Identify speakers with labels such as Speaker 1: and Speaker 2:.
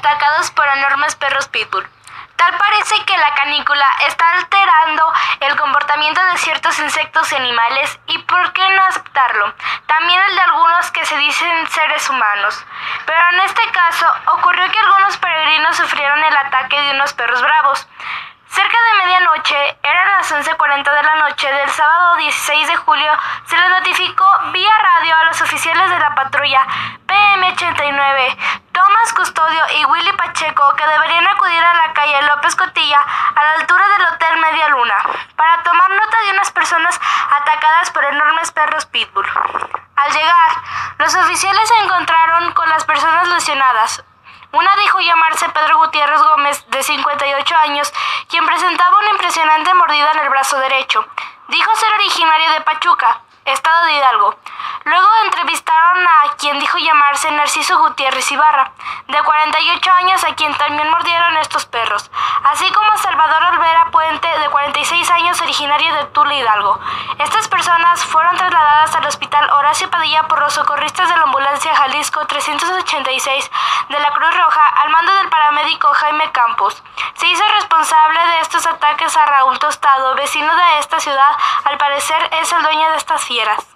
Speaker 1: atacados por enormes perros pitbull. Tal parece que la canícula está alterando el comportamiento de ciertos insectos y animales, y ¿por qué no aceptarlo? También el de algunos que se dicen seres humanos. Pero en este caso ocurrió que algunos peregrinos sufrieron el ataque de unos perros bravos. Cerca de medianoche, eran las 11:40 de la noche del sábado 16 de julio, se les notificó vía radio a los oficiales de la patrulla PM89, Tomás Custodio y Willy Pacheco, que deberían acudir a la calle López Cotilla, a la altura del Hotel Media Luna, para tomar nota de unas personas atacadas por enormes perros pitbull. Al llegar, los oficiales se encontraron con las personas lesionadas. Una dijo llamarse Pedro Gutiérrez Gómez, de 58 años, quien presentaba una impresionante mordida en el brazo derecho. Dijo ser originario de Pachuca, estado de Hidalgo. Luego entrevistaron a quien dijo llamarse Narciso Gutiérrez Ibarra, de 48 años, a quien también mordieron estos perros, así como Salvador Olvera Puente, de 46 años, originario de Tula, Hidalgo. Estas personas fueron trasladadas al Hospital Horacio Padilla por los socorristas de la ambulancia Jalisco 386 de la Cruz Roja, al mando del paramédico Jaime Campos. Se hizo responsable de estos ataques a Raúl Tostado, vecino de esta ciudad. Al parecer es el dueño de estas fieras.